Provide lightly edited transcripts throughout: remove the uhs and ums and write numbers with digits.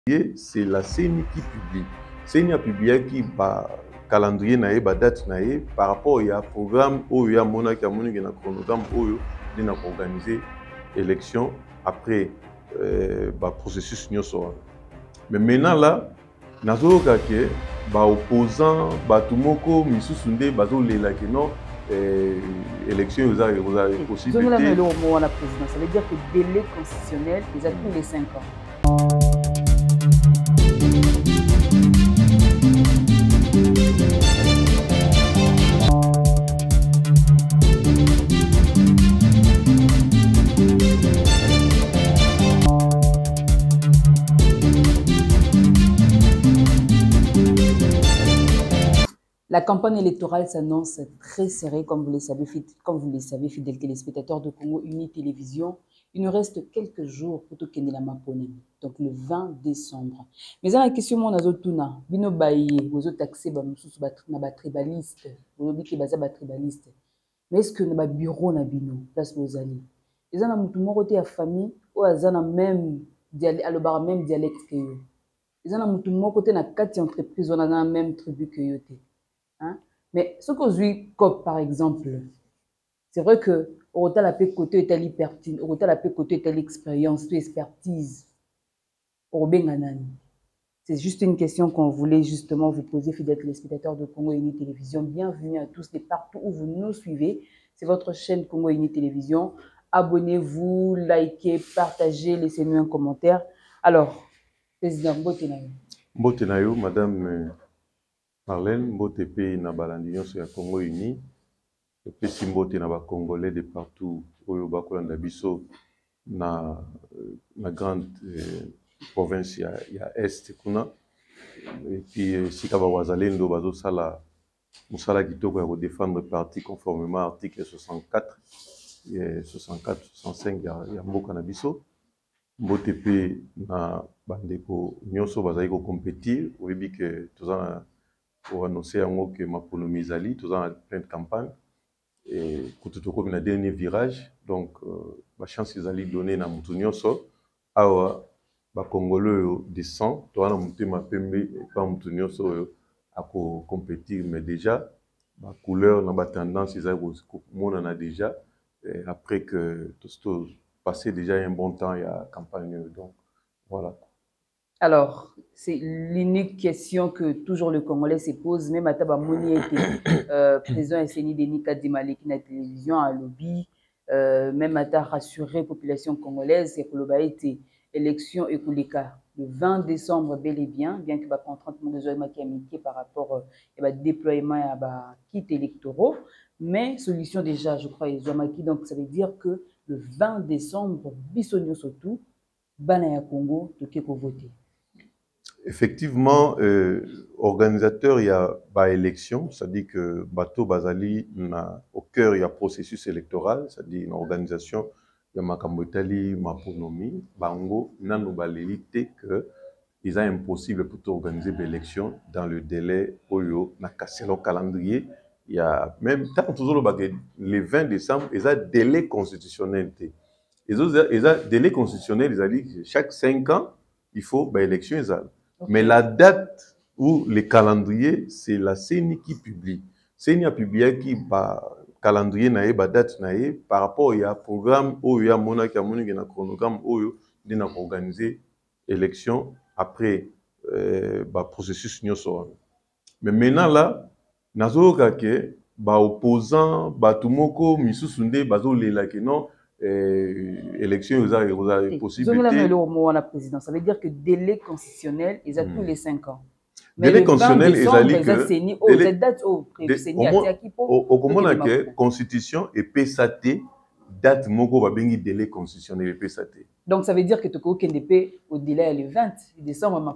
C'est la CENI qui publie. CENI a publié qui calendrier nae ba date nae par rapport à programme où il y a un chronogramme où il y a organisé élection après processus nyonso. Mais maintenant là nazoka ke ba opposant batumoko misusunde bazolela ke non élection aux possibilité. Ça veut dire que délai constitutionnel ils a tous les 5 ans. La campagne électorale s'annonce très serrée, comme vous le savez, fidèles téléspectateurs de Congo Uni Télévision. Il nous reste quelques jours pour tout la Mapone, donc le 20 décembre. Mais dans la question, mon azotuna, bino baye, vous êtes taxé, na tribaliste, vous avez dit que tribaliste. Mais est-ce que na bureau na bino, place vous allez? Ils ont un mouton côté à famille ou à zana même même dialecte que yo. Ils ont un mouton côté na 4 entreprises, on a la même tribu que yo. Hein? Mais ce que je COP par exemple, c'est vrai que au la paix côté est l'hypertine, au la paix côté est l'expérience, l'expertise. C'est juste une question qu'on voulait justement vous poser, fidèles téléspectateurs de Congo Uni Télévision. Bienvenue à tous et partout où vous nous suivez. C'est votre chaîne Congo Uni Télévision. Abonnez-vous, likez, partagez, laissez-nous un commentaire. Alors, Président Mbotenayo. Mbotenayo, Madame Marlène, Mbote pe na balandion sur Congo Uni, et puis Simbote na ba Congolais de partout, oyo bakolanda biso na grande province ya Est kuna, et puis sika ba wazalendo bazo sala musala kitoko ya défendre le parti conformément à l'article 64 et 64 65 ya mboka na biso. Mbote pe na bandeko nyonso bazali ko compétir, oyebi que tozana pour annoncer que Mapono Mizali, tout en plein de campagne, et pour tout le monde, dernier virage, donc la chance qu'ils allaient donner à Moutounioso, à Congolais descend, tout en monté ma pembe, pas Moutounioso à compétir, mais déjà, la couleur, la tendance, ils ont déjà, après que tout passé déjà un bon temps, il y a campagne, donc voilà. Alors, c'est l'unique question que toujours le Congolais se pose, même à Tabamoni était président SNI Denis Kadimaleki na télévision à lobby, même à ta rassuré la population congolaise, c'est que le été élection et le 20 décembre bel et bien que la contrainte de par rapport au déploiement et à kit électoraux, mais solution déjà, je crois, donc ça veut dire que le 20 décembre, Bissonio surtout, Banaya Congo, de Keko voter. Effectivement, organisateur, il y a élection, c'est-à-dire que Bato Bazali, au cœur, il y a processus électoral, c'est-à-dire une organisation, il y a Makambotali, Maponomi, Bango, Nano Baléité, que il est impossible pour organiser l'élection dans le délai Oyo, na cassé le calendrier. Il y a même, tant toujours le 20 décembre, il y a délai constitutionnel. Il y a délai constitutionnel, ils ont dit que chaque 5 ans, il faut l'élection. Okay. Mais la date ou le calendrier, c'est la CENI qui publie. CENI a publié qui calendrier nae, date nae, par rapport à programme où il y a un chronogramme où il y a organisé élection après processus nyonso. Mais maintenant là, nazoka ke opposant batumoko misusunde bazolela ke non élection aux possibilités. Ça veut dire que délai constitutionnel, ils ont tous les 5 ans. Délai constitutionnel, ils ont dit que la constitution est PSAT, date moko babengi délai constitutionnel et PSAT. Donc ça veut dire que tu as au délai le 20 décembre,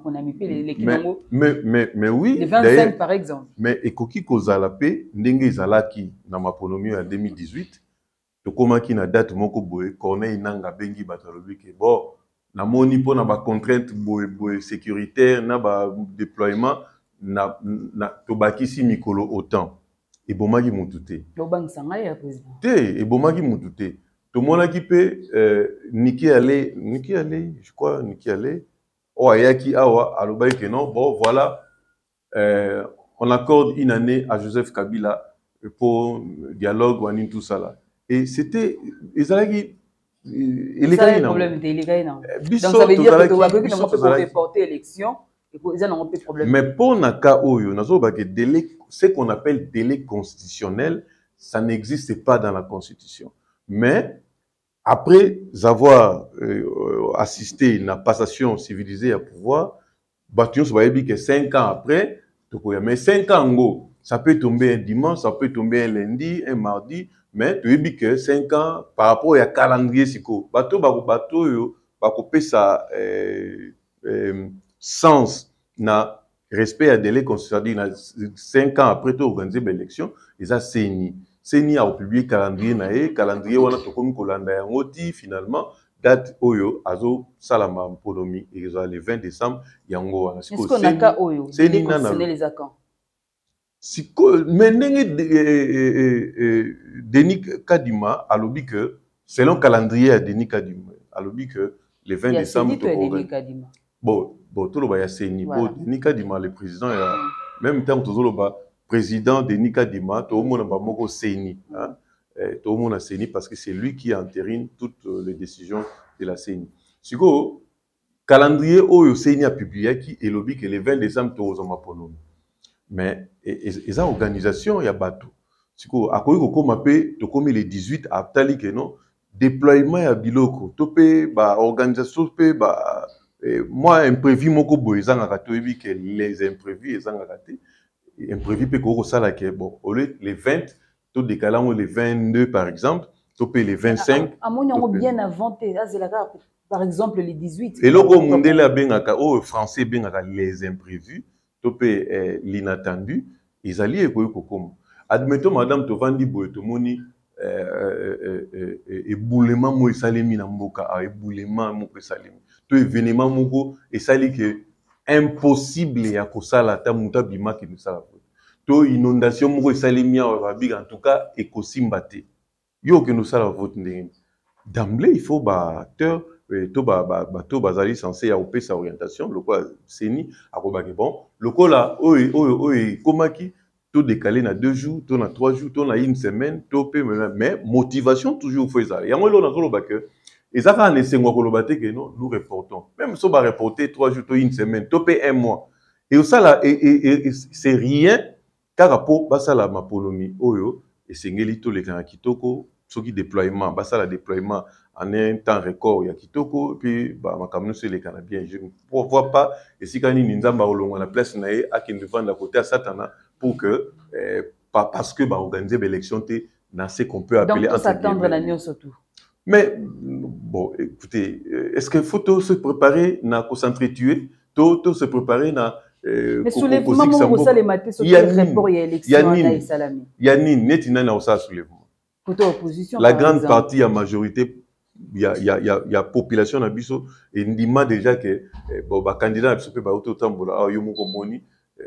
mais oui, le 25 par exemple. Mais ekoki kozala pe ndenge ezalaki na maponomi en 2018. Comment qui na date moko boye Corneille Nanga bengi batalobi ke bon na moni po na ba contrainte boye sécuritaire na ba déploiement na tobakisi mikolo autant et bomaki mutute lobang sanga ya président te et bomaki mutute to mona ki pe Niki allé je crois Niki allé Oyaki Awa, Aloba que non, bon, voilà, on accorde une année à Joseph Kabila pour dialogue ou tout ça là. Et c'était, ils allaient c'est ça le problème, donc ça veut dire que tu n'as pas pu reporter l'élection et qu'ils n'ont pas de problème. Mais pour Naka Oyo, ce qu'on appelle délai constitutionnel, ça n'existe pas dans la Constitution. Mais après avoir assisté à une passation civilisée à pouvoir, Batuyon Sobayebi que 5 ans après, mais 5 ans, ça peut tomber un dimanche, ça peut tomber un lundi, un mardi, mais tu dis que 5 ans par rapport à calendrier siko. Bato yo, bako ça sens na respect à délai constitutionnel 5 ans après tu organiser l'élection, ils a CENI. CENI a publié calendrier calendrier wana to komi kolanda yango ti finalement date oyo azo salama mponomi ezala le 20 décembre yango wana siko est-ce qu'on a ka oyo délai constitutionnel les accords siko menenge Denis Kadima alobi que selon calendrier à Denis Kadima alobi que le 20 décembre bon tout le ba CENI bon Denis Kadima le président même temps tout le ba président Denis Kadima tout le monde ba moko CENI hein. Tout le monde a CENI parce que c'est lui qui entérine toutes les décisions de la CENI. Siko calendrier oyo CENI a publié qui est lobby que le 20 décembre to zoma pono. Mais les organisation ya bato. Siko akoyi ko koma pe to komi le 18 atali que non déploiement ya biloko to pe ba organisation pe ba moi imprévu moko boyezanga ka to yebi que les imprévus ezanga ka te imprévu pe ko sala que bon au lieu les 20 tout décalant les 22 par exemple, tout les 25. À mon avis, bien avant, par exemple les 18. Et là, comme on dit là, au français, les imprévus, tout l'inattendu, ils allaient comme. Admettons, madame, tu vends tu moni éboulement mo salemi na mboka, éboulement mo salemi. Tu événement moko et sali que impossible ya ko sala ta muta bima ki nous sala. To inondation moko esalemia en tout cas ekosimbate yo que nous sala vote ndenge d'emblée il faut acteur to to bazali censé ya opesa orientation le quoi CENI akobaki bon le quoi là komaki to décalé na 2 jours to na 3 jours to na une semaine to pe mais motivation toujours faut ça yango lo na koloba que ezaka na sengwa koloba te que non nous reportons même so ba reporter 3 jours to une semaine to pe 1 mois et ça là et c'est rien car rapport basala maponomi oyo esengeli to lekana kitoko soki déploiement basala déploiement en un temps record ya kitoko puis ba makamno se lekana bien je ne vois pas esikani ninzamba olonga na place na ye akende vendre à côté à satana pour que parce que ba organiser l'élection te na ce qu'on peut appeler donc s'attendre la nuit surtout. Mais bon écoutez est-ce qu'il faut se préparer na concentrer tuer to se préparer na mais soulèvement mon ça les matés sur le rapport et élection à Salami. Yannin netina na osa soulèvement. Côté opposition. La grande partie à majorité il y a population na biso et ndima déjà que bon ba candidat biso pe ba autotambola yo moko moni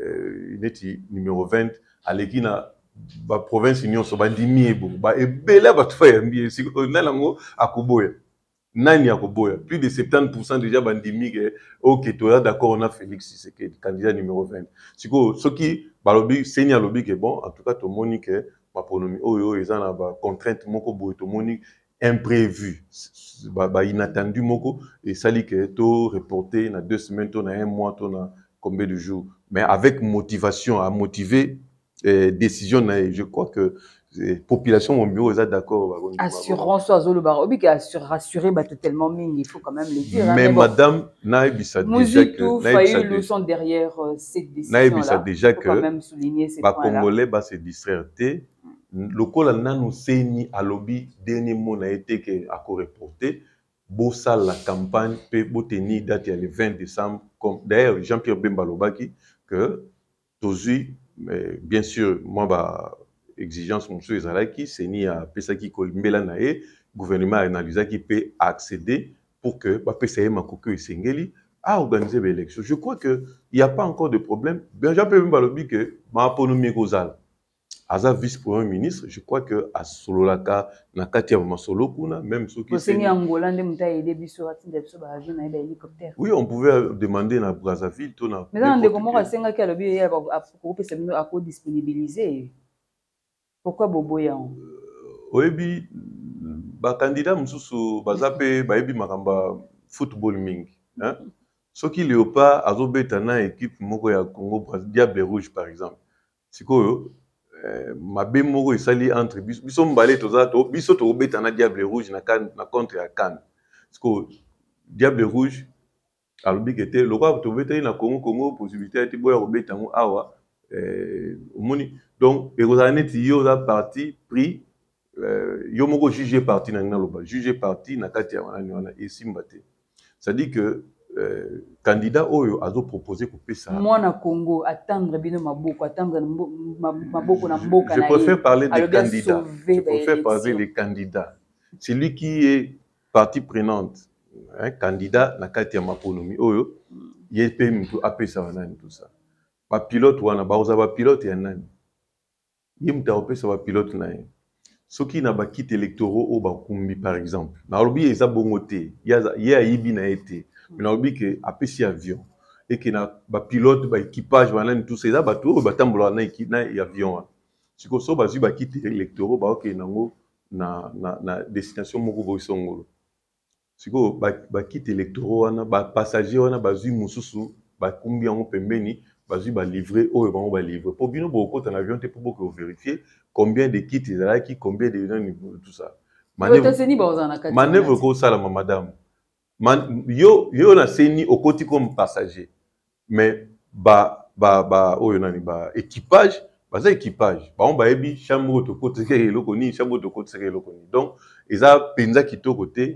neti numéro 20 aleki na ba province union so ba ndimi ebo ba ebela ba tfa yambi siko nalango akuboya. Nani akoboya plus de 70% déjà bandimi que OK to là d'accord on a Félix Tshisekedi candidat numéro 20 siko soki balobi seni alobi que bon en tout cas to moni que maponomi oyo ezana ba contrainte moko boy to moni imprévu ba inattendu moko et sali que to reporter na 2 semaines to na 1 mois to na combien de jours mais avec motivation à motiver décision je crois que population mon bureau est d'accord assurance azolo ba obi ka rassurer ba tellement ming il faut quand même le dire mais madame naibisa déjà que naibisa sont derrière cette décision là naibisa déjà que quand même souligner ces points là congolais ba se distraire lokola nanu CENI à lobby dernier mot na été que à reporter bossa la campagne pe boteni date le 20 décembre comme d'ailleurs Jean-Pierre Bemba lobaki que tozi bien sûr moi ba exigence monsieur ezalaki CENI a pesaki kolimbela na e gouvernement a analysé qui peut accéder pour que ba pesa makoko esengeli à organiser l'élection. Je crois que il y a pas encore de problème. Jean-Pierre Bemba lobi que ma autonomie kozala Aza vice-premier ministre, je crois que à Sololaka, na kati ya masolo kuna, même ceux qui c'est Angola, hélicoptère. Oui, on pouvait demander na Brazzaville, tout na. Mais on comment à senga qui a lobby à disponibiliser. Pourquoi Boboya? Oyebi ba candidat mususu bazape bayebi makamba football mingi, hein? Soki Léopard azobeta na équipe moko ya Congo Diable Rouge par exemple. Sikoyo mabe moko esali entre biso mbale tozato biso to beta na Diable Rouge na contre ya CAN. Siko Diable Rouge alobi kete lokwa to beta na Congo possibilité ati boya kobeta ngo awa omoni donc ekozala neti yo za parti pris yo moko juger parti na ngaloba juger parti na kati ya wana esimba te. C'est-à-dire que candidat oyo azo proposer kopesa moi na Congo attendre bino maboko attendre maboko na mboka na. Je préfère parler des candidats. Je préfère parler des candidats. C'est lui qui est partie prenante, hein, candidat na kati ya maponomi oyo yepe mtu apesa wanani tout ça. Ba pilote wana baoza ba pilote ya nani? Yemta opesa ba pilote na ye. Soki na ba kit électoraux au bakumbi par exemple. Na lobi eza bongo te. Ya yibi na été. Mais na lobi que apesi avion et que na ba pilote ba équipage banani tout ça ba tout ba tambola na avion. Siko so bazu ba kit électoraux ba OK nango na destination moko bo songolo. Siko ba kit électoraux wana ba passager wana bazu mususu ba kumbi yango pembeni bazu ba livrer oyo bango ba livrer. Pour bino bo ko en avion te pour que vérifier combien de kits ils ont, combien de tout ça. Manœuvre ko sala madame. Yo na seni au côté comme passager. Mais oyo nani ba équipage, baza équipage. Ba on ba ebi chambre to côté ke eloko ni chambre to côté ke eloko ni. Donc eza penza kitoko te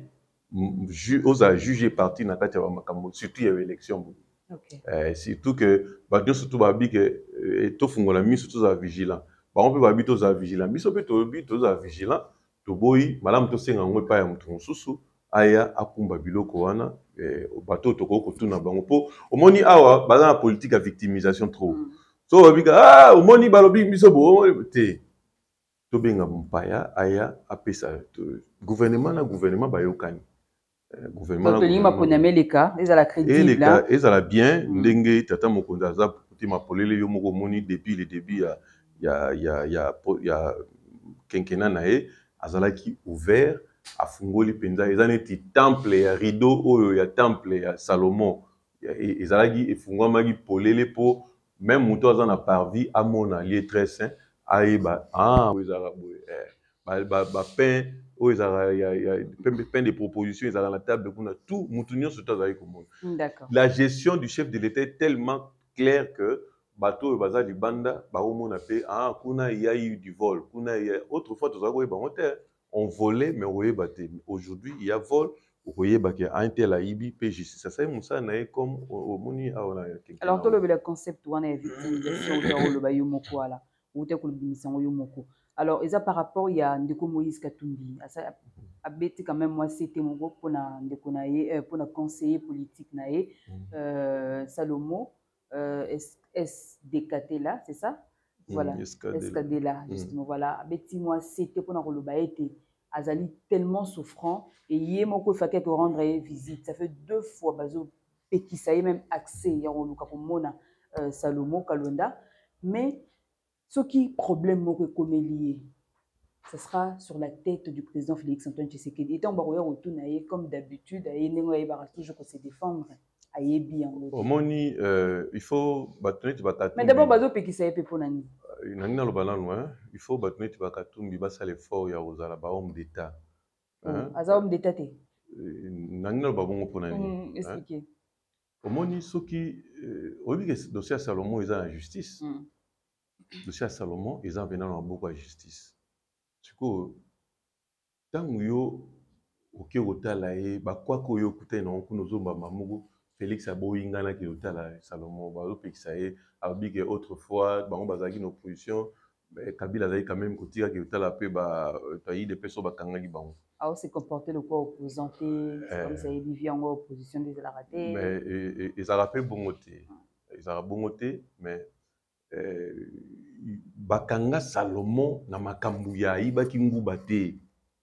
oza juger parti na kati ya makambo surtout ya élection. Okay. Surtout que ba surtout ba bi que to fungola mi surtout za vigilant. On peut pas habiter aux vigilants. Biso peut habiter aux vigilants. To boy, madame to senga ngwe pa ya mutu mususu aya akumba biloko wana bato to ko tuna bango po omoni awa baza na politique ya victimisation trop. So babika omoni balobi biso bo te. To benga mpaya aya apesa gouvernement na gouvernement bayokani. Gouvernement to lima pona meleka ezala crédible là. Ezala bien ndenge tata mokonza za putima polele yo moko moni depuis le début ya quinquennat nae azalaki ouvert afungoli penza ezaneti temple ya rideau oyo ya temple ya Salomon ezalaki efungwamaki polele po même muto aza na parvis amona lieu très saint ayeba ezala boye ba pain oyo ezala pain de proposition ezala na table kuna tout mutu nyonso tazali komona. La gestion du chef de l'État est tellement claire que bateau baza libanda baomona pe kuna il y a eu du vol kuna il y a autrefois on volait mais oyeba te aujourd'hui il y a vol oyeba ke intel aibi pe justice ça c'est musa na comme omoni aona. Alors to le concept wana ya victimisation to lo bayo moko ala ou te ko bimisango yo moko. Alors eza par rapport il y a ndeko Moïse Katumbi asa abeti quand même moi c'était mon groupe pour na ndeko na ye pour na conseiller politique na ye Salomo SDKT là, c'est ça? Voilà, SKD là, justement, voilà. Betty, moi, c'était pour nous le Azali tellement souffrant et hier, moi, il fallait rendre visite. Ça fait 2 fois, bazo, petit, ça y est même accès, il y a un Salomo, Kalonda. Mais ce qui problème, moi, comme lié, ce sera sur la tête du président Félix Antoine Tshisekedi. Et on va retourner comme d'habitude, il va toujours se défendre. Omoni, il faut battre mais d'abord bazo pekisa yepe pour nani nani na lobana loin il faut battre bakatumbi basa l'effort ya ozala ba homme d'état aza homme d'état te nani na lobabongo pour nani expliquer omoni soki obi que dossier Salomon eza na justice dossier Salomon eza venant na beaucoup à justice siko tangu yo oke otala e ba kwa ko yo kuta na okuno zomba mamugo Félix Aboyingana qui est là, Salomon, Bazo Pixaye, Abig autrefois, Bango Bazagi en opposition, Kabila Zaï quand même, Koutira qui est là, peu, Taï de Pesso Bakangagi Bango. Ah, c'est comporté le quoi opposanté, comme ça, il vit en opposition des ratés. Mais ils ont rappelé bon côté. Ils ont bon côté, mais bakanga Salomon na makambu ya ibaki nguba te.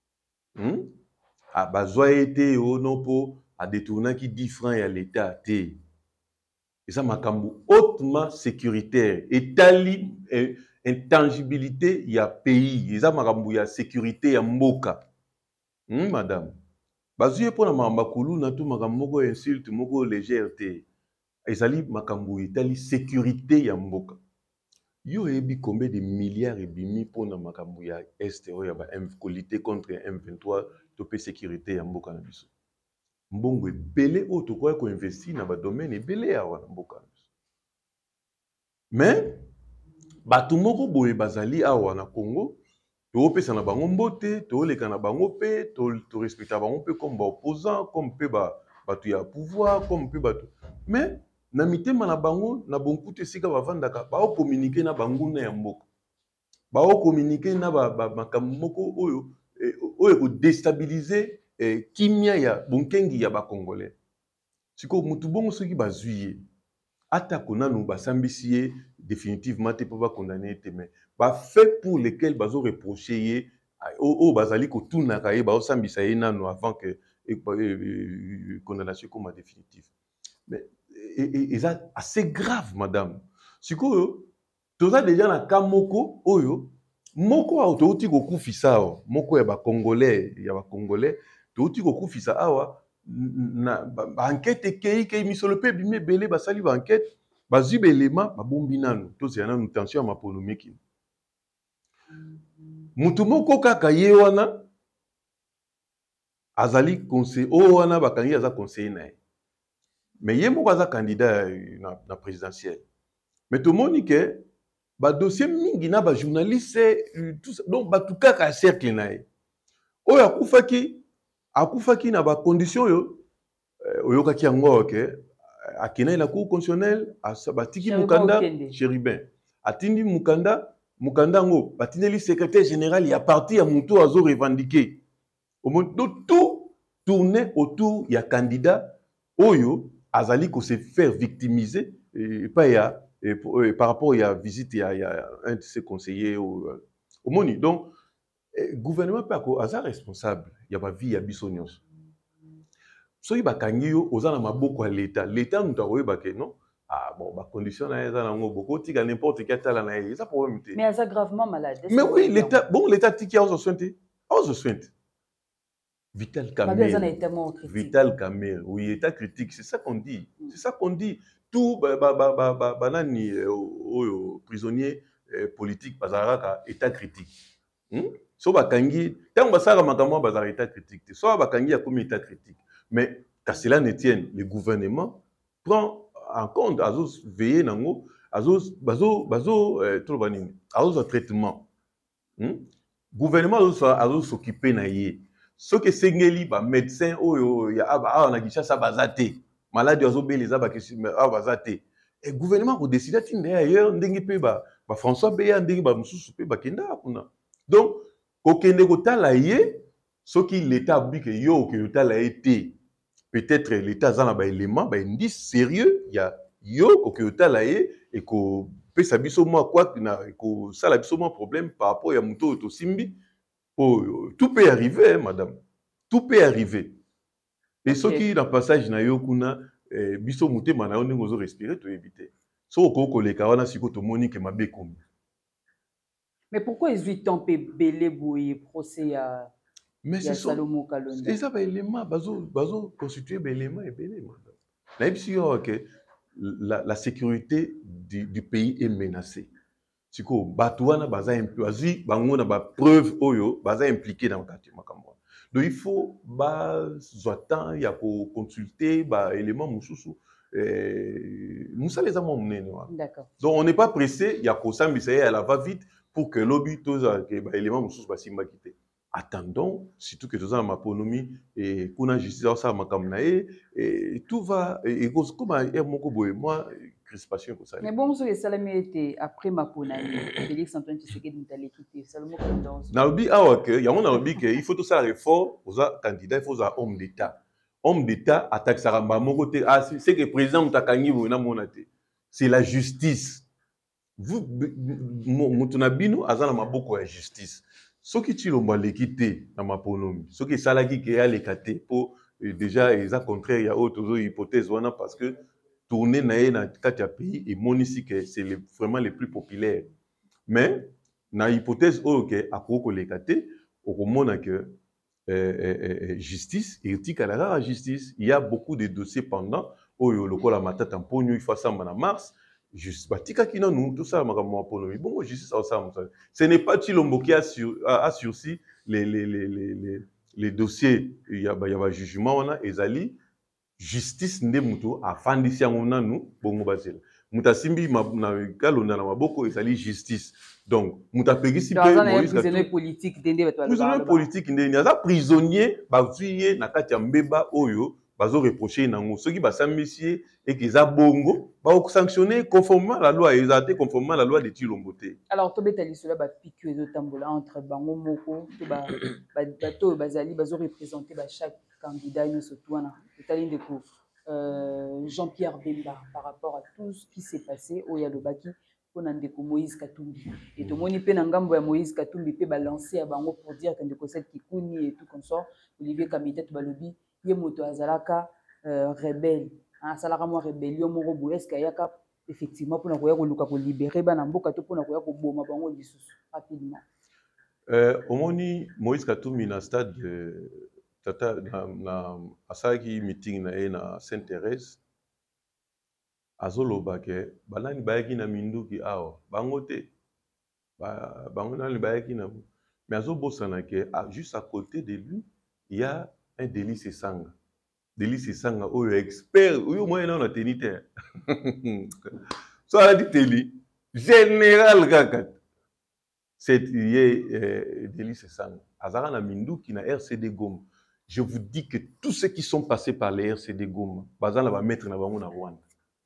Bazwa été non po a détourné qui 10 francs à l'état te. Et ça makambu hautement sécuritaire et tali intangibilité ya pays. Et ça makambu ya sécurité ya mboka. Madame. Bazuye pona makambakulu na tout makambu moko insulte moko légèreté. Et ça li makambu itali sécurité ya mboka. Yo ebi combien de milliards et bimi pour na makambu ya est ya ba lutter contre M23 topé sécurité ya mboka na biso. Mbongo ebele o to ko investir na ba domaine ebele ya wana mboka na biso. Mais batu moko boye bazali awa na Congo to pesa na bango mbote to leka na bango pe to respecter bango pe comme ba opposant comme pe batu ya pouvoir comme pe batu. Mais na mitema na bango na bonkutu esika bavandaka bao communiquer na banguna ya mboka bao communiquer na makambo moko oyo ko déstabiliser kimia ya bonkengi ya ba congolais siko mutu bongo soki bazuye ata konanu basambisi ye définitivement te po ba condamner te mais ba fait pour lesquels bazo reprocher ye o bazali ko tunaka ye ba sambisa ye nanu avant que condamnation comme définitive. Mais et ça assez grave madame sikoyo toza déjà na kamoko oyo moko autouti ko kufisa moko ya ba congolais touti ko kufisa awa na enquête kei misolo pe bimé belé basali ba enquête bazwi belema babombi nanu toza na tension ya maponomiki mutu moko kaka ye wana azali conseil o wana bakangi aza conseiller na ye. Mais il y a un candidat na présidentiel. Mais tout le monde dit que le dossier mingi na ba journaliste tout ça donc ba tout cas ka cercle na ye. Oyo akufaki na ba condition yo oyokaki yango ke akina na cour constitutionnelle batiki mukanda Chérubin. Atindi mukanda ngo batindeli secrétaire général ya parti ya mutu azo revendiquer. Au moins tout tourner autour ya candidat oyo azali ko se faire victimiser par rapport à la visite à un de ses conseillers au Moni. Donc le gouvernement peut être responsable il y a pas vie ya bisonyos so y bakangi yo ozana maboko ya l'état nous taroye baké non bon ba condition na eza na ngo boko tika n'importe quel talent na eza problème té mais ça gravement malade. Mais oui l'état tiki a aux soins Vital Kamerhe. Vital Kamerhe. Oui, état critique. C'est ça qu'on dit. C'est ça qu'on dit. Tout banani prisonnier politique bazaraka état critique. So bakangi tant basara makamwa bazar état critique. So bakangi a comme état critique. Mais qu'à cela ne tienne, le gouvernement prend en compte azos veiller nango azos bazo tout banini. Azos traitement. Gouvernement azos s'occuper na yé. Ce que sengeli ba médecin oyo ya na Kinshasa bazate maladie ozo beleza ba bazate et gouvernement ko décider tinde ailleurs ndenge pe ba François Beya ndenge ba mususu pe ba kenda kuna donc ko kende ko tala ye ce qui l'état bi que yo que tala été peut-être l'état za na ba élément ba indice sérieux ya yo ko que tala ye et ko pesa biso moi quoi na ko sala biso moi problème par rapport ya muto to simbi. Oh, tout peut arriver, madame. Tout peut arriver. Et ce qui, dans le passage, na yokuna, biso mute mana on ngozo respirer to éviter. So ko le kawana siko to monique ma be comme. Mais pourquoi ils lui tombent belé boye procès à Salomon Kalonda? Et ça va élément bazo constituer élément et belé madame. Na ibisi yo que la sécurité du pays est menacée. Siko batouana baza impliqué bango na ba preuve oyo baza impliqué dans le makambo. Donc il faut temps ya ko consulter ba élément mususu musa les amons munene wa. D'accord. Donc on n'est pas pressé ya ko sambisa ya la va vite pour que lobby toza que ba élément mususu ba simba kité. Attendons surtout que toza ma ponomie et kuna justice ça makambo na et tout va et comme er moko boye moi crispation comme ça. Mais bon, ce que Salami était après ma ponaille, Félix Antoine Tshisekedi n'allait quitter. Salomon Kalonda. Nalobi awa que ya on nalobi que il faut tout ça réforme aux candidats, il faut ça homme d'état. Homme d'état attaque Saramba mon côté c'est que président mutakangi bona monate. C'est la justice. Mutunabino azana maboko ya justice. Ce qui tu l'omba l'équité dans ma ponomi. Ce qui salaki qui a l'équité pour déjà ils a contraire il y a autre hypothèse voilà parce que tourner na katia pays et monisi que c'est vraiment les plus populaires. Mais na hypothèse OK à koko l'équité au komona que justice et éthique à la justice il y a beaucoup de dossiers pendant oyo lokola matata mponyo il faut ça en mars. Juste, batika kina nous, tout ça, bon, justice, ce n'est pas Chilombo qui a sursi les dossiers, il y a jugement, on a, ezali, justice nde muto, a fandisi on a nous, bongo basel. Mutasimbi, na kalonda na maboko, ezali justice. Donc, mutapegisi pe, prisonnier politique, prisonnier politique, nde, yaza prisonnier, bazuye, na kati ya mbeba, oyo, bazo reprocher nango soki basambisi et qu'ils a bongo ba sanctionner conformément à la loi exacte conformément à la loi de Chilombo te. Alors to betali cela ba pique ezo tambola entre bango moko to ba to bazali bazo représenter ba chaque candidat nous surtout na tali ndeko Jean-Pierre Bemba par rapport à tout ce qui s'est passé au Yalobaki pour ndeko Moïse Katumbi et to moni pe na ngambo ya Moïse Katumbi pe balancer à bango pour dire que ndeko cette Kikuni et tout comme ça Olivier Kamité to balobi ye moto azalaka rebelle asalaka mo rébellion moko boye est-ce qu'il y a effectivement pour na koya ko libérer bana mboka to pour na koya ko boma bango lisusu rapidement omoni Moïse Katumbi na stade tata na asaki meeting na na Sainte-Thérèse azoloba ke banani bayaki na minduki awa bango te bango nani bayaki na mais azobosana ke juste à côté de lui il y a un Délice Sanga. Délice Sanga, oyo expert, oyo moyen na tenite. So a dit teli, général kakat. C'est Délice Sanga. Azara na mindu qui na RCD Goma. Je vous dis que tous ceux qui sont passés par les RCD Goma, bazala va mettre na bango na Rwanda.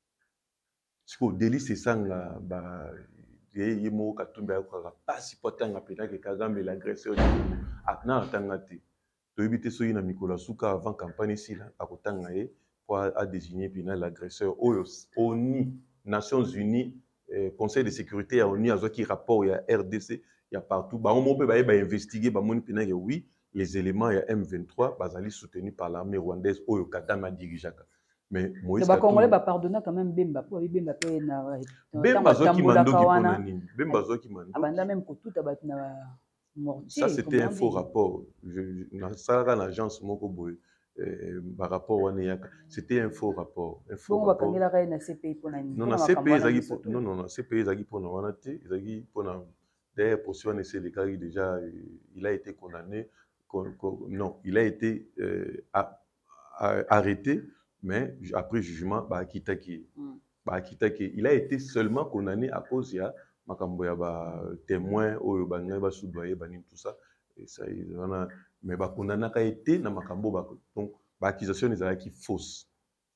Siko Délice Sanga ba yemo Katumbi akora pasi potanga pena ke Kagame l'agresseur akna atangati. Toyebite soyi na Mikola Suka avant campagne ici là à kotanga pour a désigner puis l'agresseur ONU Nations Unies Conseil de sécurité à ONU a qui rapport il y a RDC il y a partout ba on peut ba investiguer ba moni pina oui les éléments il y a M23 bazali soutenu par l'armée rwandaise oyo Kagame dirigeaka mais Moïse Katumbi Congolais ba pardonner quand même Bemba pour Bemba pe na Bemba zo ki mandoki pona nini Bemba zo ki mandoki abanda même ko tout abat na ça, c'était un faux rapport. Ça, dans l'agence Mokoboy, par rapport à Neyaka, c'était un faux rapport. Un faux rapport. Non, non, CPI, d'ailleurs, pour ce qui déjà, il a été condamné. Non, il a été arrêté, mais après jugement, il a été seulement condamné à cause de makambo ya ba témoin oyo banga ba soudoyer banim tout ça et ça wana mais ba kondana ka été na makambo ba donc ba accusation ezalaki fausse.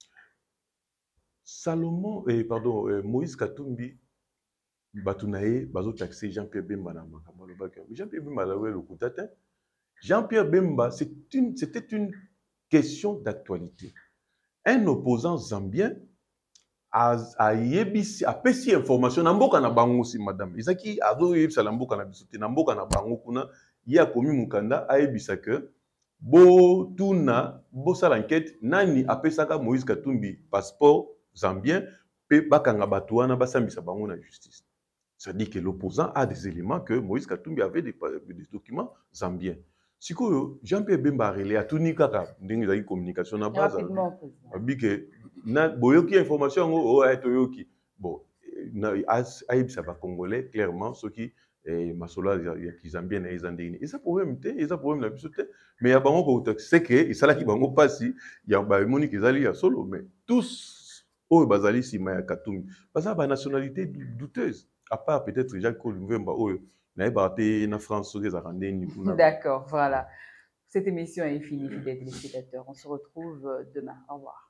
Salomon pardon Moïse Katumbi batunaye bazo taxer Jean-Pierre Bemba na makambo lo ba Jean-Pierre Bemba la le kutata Jean-Pierre Bemba c'était une question d'actualité. Un opposant zambien a yebisi a pesi information na mboka na bango si madame izaki azo yebisa la mboka na bisote na mboka na bango kuna ya komi mukanda a yebisa que bo tuna bo sala enquête nani apesaka Moïse Katumbi passeport zambien pe bakanga batu wana basambisa bango na justice. Ça dit que l'opposant a des éléments que Moïse Katumbi avait des documents zambiens. Sikoyo Jean-Pierre Bemba relé a tuni kaka ndenge za communication na base abike na boyoki information o toyoki bon na aibisa ba congolais clairement ceux qui masola ya kizambien na ezandeni et ça problème na biso te mais ya bango ko c'est que isala ki bango pasi ya ba monique ezali ya solo mais tous o bazali sima ya Katumbi parce ba nationalité douteuse à part peut-être Jacques Kolumvemba o D'accord, voilà. Cette émission est finie, fidèles téléspectateurs. On se retrouve demain. Au revoir.